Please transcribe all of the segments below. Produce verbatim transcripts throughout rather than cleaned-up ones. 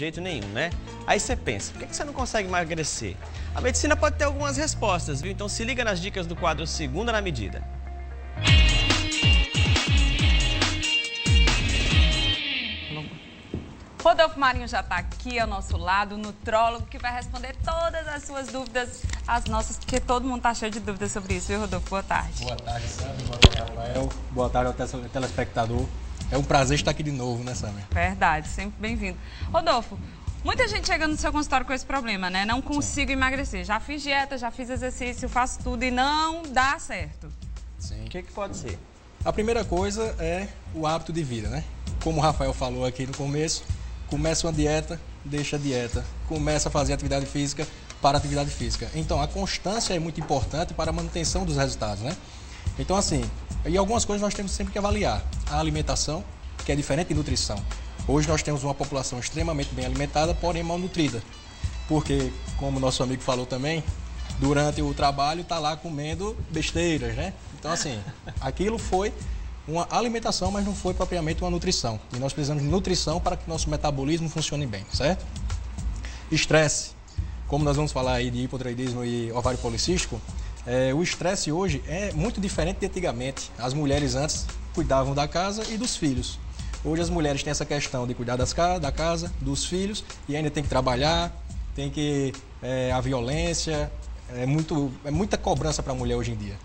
jeito nenhum, né? Aí você pensa, por que você não consegue emagrecer? A medicina pode ter algumas respostas, viu? Então se liga nas dicas do quadro Segunda na Medida. Rodolfo Marinho já está aqui ao nosso lado, nutrólogo, que vai responder todas as suas dúvidas, as nossas, porque todo mundo está cheio de dúvidas sobre isso, viu, Rodolfo? Boa tarde. Boa tarde, Sâmia. Boa tarde, Rafael. Boa tarde ao telespectador. É um prazer estar aqui de novo, né, Sâmia? Verdade, sempre bem-vindo. Rodolfo, muita gente chega no seu consultório com esse problema, né? Não consigo Sim. emagrecer. Já fiz dieta, já fiz exercício, faço tudo e não dá certo. Sim. O que, que pode ser? A primeira coisa é o hábito de vida, né? Como o Rafael falou aqui no começo, começa uma dieta, deixa a dieta. Começa a fazer atividade física, para a atividade física. Então, a constância é muito importante para a manutenção dos resultados, né? Então, assim, e algumas coisas nós temos sempre que avaliar. A alimentação, que é diferente de nutrição. Hoje nós temos uma população extremamente bem alimentada, porém malnutrida. Porque, como nosso amigo falou também, durante o trabalho está lá comendo besteiras, né? Então, assim, aquilo foi uma alimentação, mas não foi propriamente uma nutrição. E nós precisamos de nutrição para que nosso metabolismo funcione bem, certo? Estresse. Como nós vamos falar aí de hipotireoidismo e ovário policístico, é, o estresse hoje é muito diferente de antigamente. As mulheres antes cuidavam da casa e dos filhos. Hoje as mulheres têm essa questão de cuidar das, da casa, dos filhos, e ainda tem que trabalhar, tem que... É, a violência, é, muito, é muita cobrança para a mulher hoje em dia.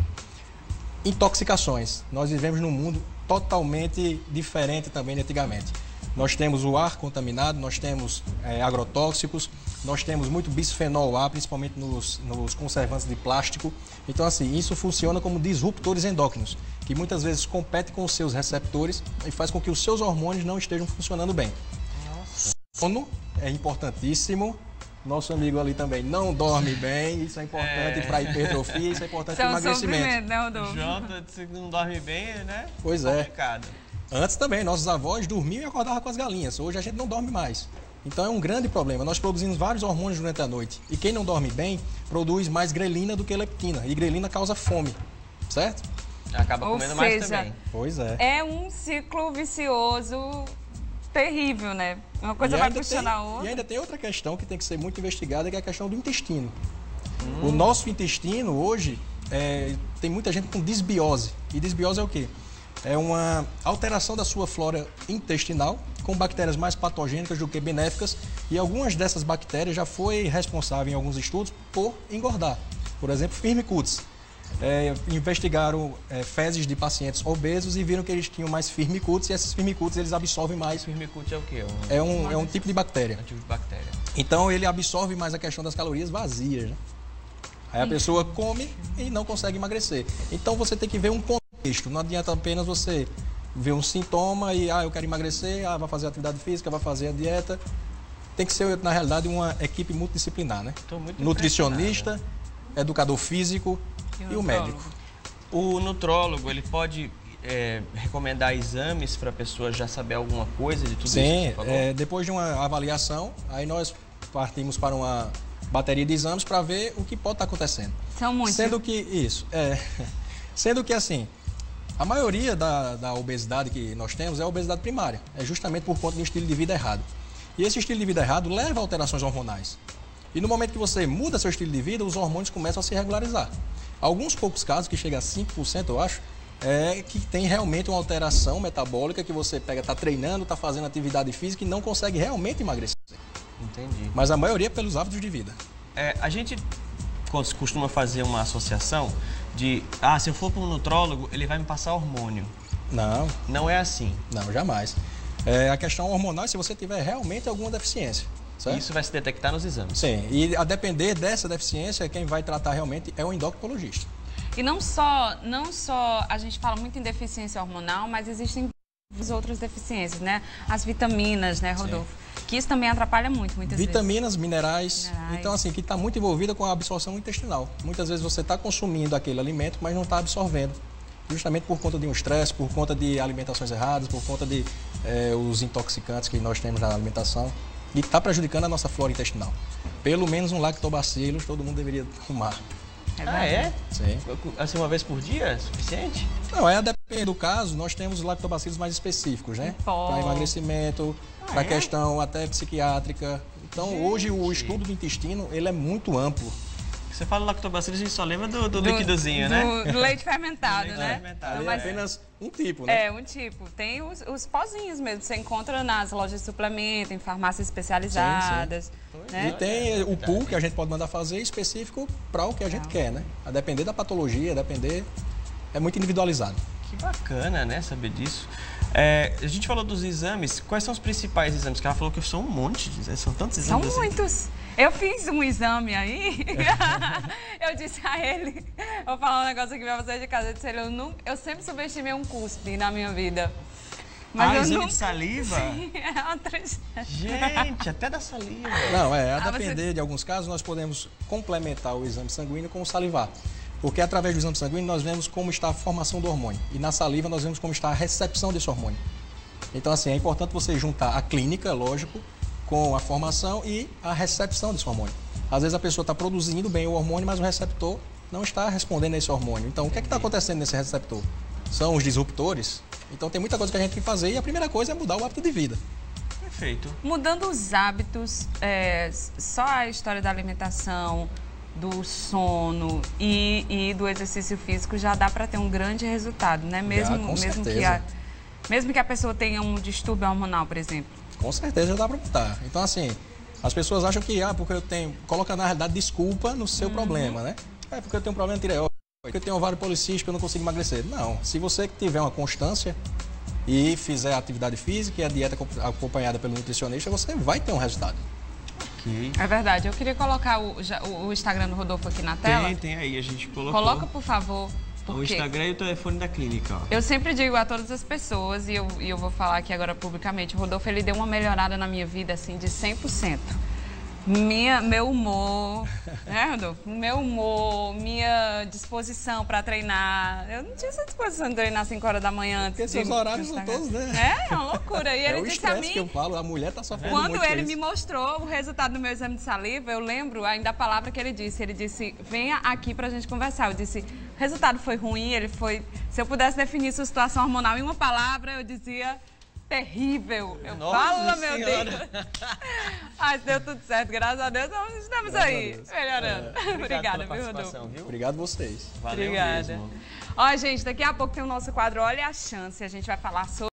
Intoxicações. Nós vivemos num mundo totalmente diferente também de antigamente. Nós temos o ar contaminado, nós temos é, agrotóxicos, nós temos muito bisfenol A, principalmente nos, nos conservantes de plástico. Então, assim, isso funciona como disruptores endócrinos, que muitas vezes competem com os seus receptores e faz com que os seus hormônios não estejam funcionando bem. Nossa. Sono é importantíssimo. Nosso amigo ali também não dorme bem, isso é importante é. para hipertrofia, isso é importante para o emagrecimento. Né, Rodolfo? Jota, se não dorme bem, né? Pois é. Complicado. Antes também, nossos avós dormiam e acordavam com as galinhas. Hoje a gente não dorme mais. Então é um grande problema. Nós produzimos vários hormônios durante a noite. E quem não dorme bem, produz mais grelina do que leptina. E grelina causa fome, certo? Acaba Ou comendo seja, mais também. Pois é. É um ciclo vicioso terrível, né? Uma coisa vai puxando a outra. E ainda tem outra questão que tem que ser muito investigada, que é a questão do intestino. Hum. O nosso intestino hoje, é, tem muita gente com disbiose. E disbiose é o quê? É uma alteração da sua flora intestinal, com bactérias mais patogênicas do que benéficas, e algumas dessas bactérias já foi responsável em alguns estudos por engordar. Por exemplo, Firmicutes. É, investigaram é, fezes de pacientes obesos e viram que eles tinham mais Firmicutes, e esses Firmicutes eles absorvem mais. Firmicutes é o quê? Um... É, um, é um tipo de bactéria. É um tipo de bactéria. Então ele absorve mais a questão das calorias vazias, né? Aí a pessoa come e não consegue emagrecer. Então você tem que ver um contexto. Não adianta apenas você ver um sintoma e, ah, eu quero emagrecer, ah, vai fazer atividade física, vai fazer a dieta. Tem que ser, na realidade, uma equipe multidisciplinar, né? Tô muito nutricionista, educador físico e, e o médico. O nutrólogo, ele pode é, recomendar exames para a pessoa já saber alguma coisa de tudo Sim, isso que você falou? É, depois de uma avaliação, aí nós partimos para uma bateria de exames para ver o que pode estar acontecendo. São muitos. Sendo que, isso, é, sendo que assim, a maioria da, da obesidade que nós temos é a obesidade primária. É justamente por conta de um estilo de vida errado. E esse estilo de vida errado leva a alterações hormonais. E no momento que você muda seu estilo de vida, os hormônios começam a se regularizar. Alguns poucos casos, que chega a cinco por cento, eu acho, é que tem realmente uma alteração metabólica que você pega, está treinando, está fazendo atividade física e não consegue realmente emagrecer. Entendi. Mas a maioria é pelos hábitos de vida. É, a gente costuma fazer uma associação de, ah, se eu for para um nutrólogo, ele vai me passar hormônio. Não. Não é assim. Não, jamais. É, a questão hormonal é se você tiver realmente alguma deficiência. Certo? Isso vai se detectar nos exames. Sim, e a depender dessa deficiência, quem vai tratar realmente é o endocrinologista. E não só, não só a gente fala muito em deficiência hormonal, mas existem outras deficiências, né? As vitaminas, né, Rodolfo? Sim. Que isso também atrapalha muito, muitas Vitaminas, vezes. minerais, minerais. Então, assim, que está muito envolvida com a absorção intestinal. Muitas vezes você está consumindo aquele alimento, mas não está absorvendo. Justamente por conta de um estresse, por conta de alimentações erradas, por conta de é, os intoxicantes que nós temos na alimentação. E está prejudicando a nossa flora intestinal. Pelo menos um lactobacilos todo mundo deveria tomar. É ah, é? Sim. Assim, uma vez por dia é suficiente? Não, é a No caso, nós temos lactobacilos mais específicos, né? Para emagrecimento, ah, para é? questão até psiquiátrica. Então, Gente. hoje o estudo do intestino, ele é muito amplo. Você fala lactobacillus, a gente só lembra do, do, Do- líquidozinho, do, né? do leite fermentado, leite né? fermentado. Ali Mas- é apenas um tipo, né? É, um tipo. Tem os, os pozinhos mesmo, você encontra nas lojas de suplemento, em farmácias especializadas. Né? E tem o pool que a gente pode mandar fazer específico para o que a gente quer, né? A depender da patologia, a depender... É muito individualizado. Que bacana, né, saber disso. É, a gente falou dos exames. Quais são os principais exames? Que ela falou que são um monte de exames. São tantos São exames assim. muitos. Eu fiz um exame aí, eu disse a ele, vou falar um negócio aqui pra vocês de casa, eu disse a ele, eu, não, eu sempre subestimei um cuspe na minha vida. Mas ah, eu exame não... de saliva? Sim, é uma tristeza. Gente, até da saliva. Não, é, a Ah, depender você- de alguns casos, nós podemos complementar o exame sanguíneo com o salivar. Porque através do exame sanguíneo nós vemos como está a formação do hormônio. E na saliva nós vemos como está a recepção desse hormônio. Então, assim, é importante você juntar a clínica, lógico, com a formação e a recepção desse hormônio. Às vezes a pessoa está produzindo bem o hormônio, mas o receptor não está respondendo a esse hormônio. Então, o que é que está acontecendo nesse receptor? São os disruptores. Então, tem muita coisa que a gente tem que fazer e a primeira coisa é mudar o hábito de vida. Perfeito. Mudando os hábitos, é, só a história da alimentação, do sono e, e do exercício físico já dá para ter um grande resultado, né? Mesmo, com mesmo, que certeza. a, mesmo que a pessoa tenha um distúrbio hormonal, por exemplo. Com certeza já dá para mudar. Então, assim, as pessoas acham que, ah, porque eu tenho... Coloca, na realidade, desculpa no seu problema, né? É porque eu tenho um problema de tireoide, porque eu tenho ovário policístico, eu não consigo emagrecer. Não. Se você tiver uma constância e fizer a atividade física e a dieta acompanhada pelo nutricionista, você vai ter um resultado. Ok. É verdade. Eu queria colocar o, já- o Instagram do Rodolfo aqui na tela. Tem, tem aí, a gente colocou. Coloca, por favor. O Porque Instagram e o telefone da clínica, ó. eu sempre digo a todas as pessoas, e eu, e eu vou falar aqui agora publicamente, o Rodolfo, ele deu uma melhorada na minha vida, assim, de cem por cento. Minha, meu humor, né, Rodolfo? Meu humor, minha disposição para treinar. Eu não tinha essa disposição de treinar às cinco horas da manhã antes. Porque seus de- horários de são Instagram. todos, né? É, é uma loucura. E É ele o disse a estresse mim... que eu falo, a mulher tá sofrendo Quando muito com ele isso. me mostrou o resultado do meu exame de saliva, eu lembro ainda a palavra que ele disse. Ele disse, venha aqui pra gente conversar. Eu disse, o resultado foi ruim, ele foi... Se eu pudesse definir sua situação hormonal em uma palavra, eu dizia... Terrível. Eu Nossa falo, meu Senhora. Deus. Mas deu tudo certo, graças a Deus. Nós estamos Graças aí, a Deus. melhorando. Obrigado Obrigada, pela viu, Rodolfo? participação, viu? Obrigado a vocês. Valeu Obrigada. mesmo. Ó, gente, daqui a pouco tem o nosso quadro Olha a Chance. A gente vai falar sobre